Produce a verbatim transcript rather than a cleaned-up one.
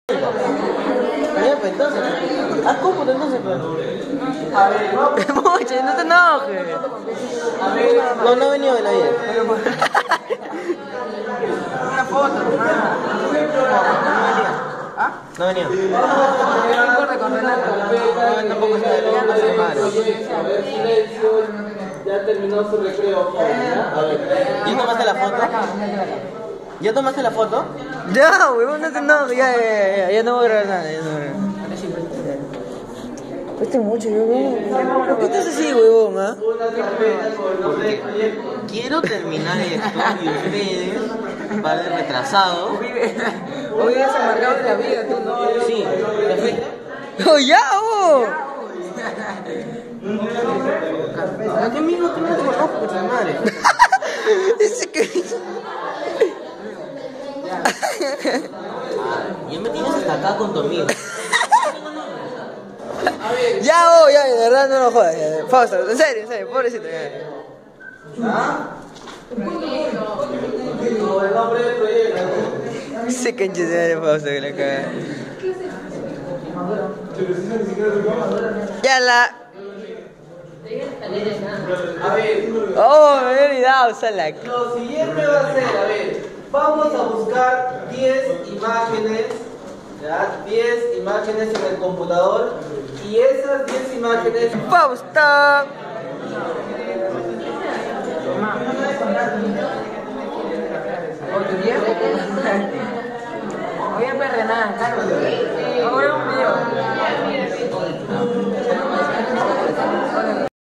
Ya, pues entonces, haz cómputo entonces, pues. A ver, Moche, no te enojes. a ver, no, no ha venido en ayer. Una foto, ¿ah? No ha venido. No importa con Renato. No, tampoco está de no se para. A ver, silencio. Ya terminó su recreo. ¿Ya? A ver. ¿Ya tomaste la foto? ¿Ya tomaste la foto? Ya, huevón, no te enojes. Ya, ya, ya, ya no voy a grabar nada. Ya no voy a grabar. Cuesta mucho, huevón. ¿Por qué estás así, huevón, ah? Quiero terminar esto y ustedes, padres retrasados. Hoy eres amargado de la vida, tú no. Sí, ¿te fuiste? ¡Oh, ya, oh! ¿A qué mismo tú no te conozco, coche de madre? Ese que... Ya me tienes hasta acá con tu amigo. Ya, oh, ya, de verdad no lo jodas. Ya. Fausto, en serio, en serio, pobrecito. Ya. ¿Ah? El nombre del proyecto. Ese canche de Fausto que le caga. Ya la... A ver, Oh, me había olvidado, Salak. lo siguiente va a ser, a ver, vamos a buscar diez imágenes, ¿ya? diez imágenes en el computador y esas diez imágenes... Fausto. Voy a perder nada, Carlos. Ahora un video.